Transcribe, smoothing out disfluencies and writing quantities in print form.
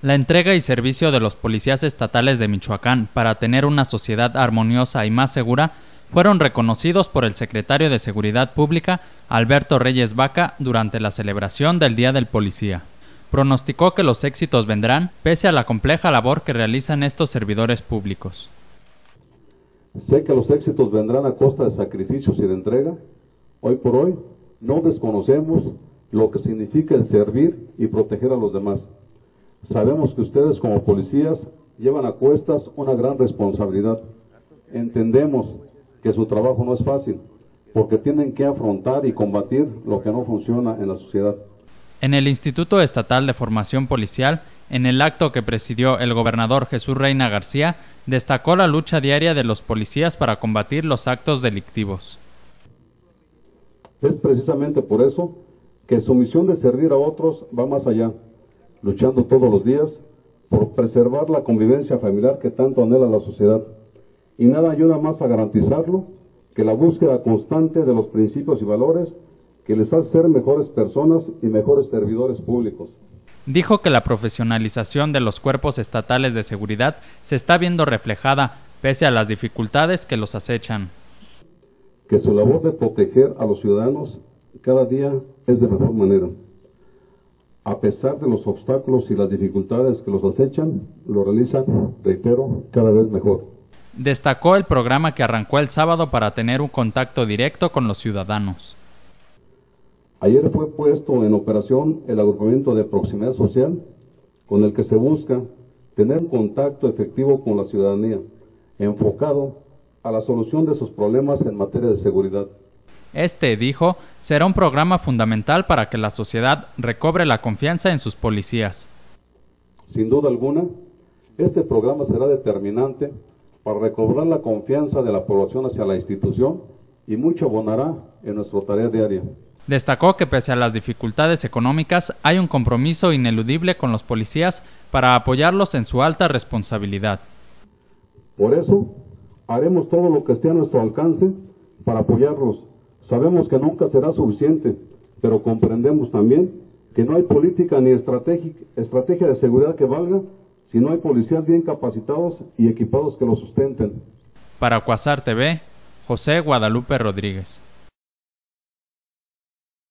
La entrega y servicio de los policías estatales de Michoacán para tener una sociedad armoniosa y más segura fueron reconocidos por el secretario de Seguridad Pública, Alberto Reyes Vaca, durante la celebración del Día del Policía. Pronosticó que los éxitos vendrán pese a la compleja labor que realizan estos servidores públicos. Sé que los éxitos vendrán a costa de sacrificios y de entrega. Hoy por hoy no desconocemos lo que significa el servir y proteger a los demás. Sabemos que ustedes como policías llevan a cuestas una gran responsabilidad. Entendemos que su trabajo no es fácil, porque tienen que afrontar y combatir lo que no funciona en la sociedad. En el Instituto Estatal de Formación Policial, en el acto que presidió el gobernador Jesús Reina García, destacó la lucha diaria de los policías para combatir los actos delictivos. Es precisamente por eso que su misión de servir a otros va más allá, luchando todos los días por preservar la convivencia familiar que tanto anhela la sociedad. Y nada ayuda más a garantizarlo que la búsqueda constante de los principios y valores que les hace ser mejores personas y mejores servidores públicos. Dijo que la profesionalización de los cuerpos estatales de seguridad se está viendo reflejada pese a las dificultades que los acechan. Que su labor de proteger a los ciudadanos cada día es de mejor manera. A pesar de los obstáculos y las dificultades que los acechan, lo realizan, reitero, cada vez mejor. Destacó el programa que arrancó el sábado para tener un contacto directo con los ciudadanos. Ayer fue puesto en operación el agrupamiento de proximidad social, con el que se busca tener un contacto efectivo con la ciudadanía, enfocado a la solución de sus problemas en materia de seguridad. Este, dijo, será un programa fundamental para que la sociedad recobre la confianza en sus policías. Sin duda alguna, este programa será determinante para recobrar la confianza de la población hacia la institución y mucho abonará en nuestra tarea diaria. Destacó que pese a las dificultades económicas, hay un compromiso ineludible con los policías para apoyarlos en su alta responsabilidad. Por eso, haremos todo lo que esté a nuestro alcance para apoyarlos. Sabemos que nunca será suficiente, pero comprendemos también que no hay política ni estrategia de seguridad que valga si no hay policías bien capacitados y equipados que los sustenten. Para Cuasar TV, José Guadalupe Rodríguez.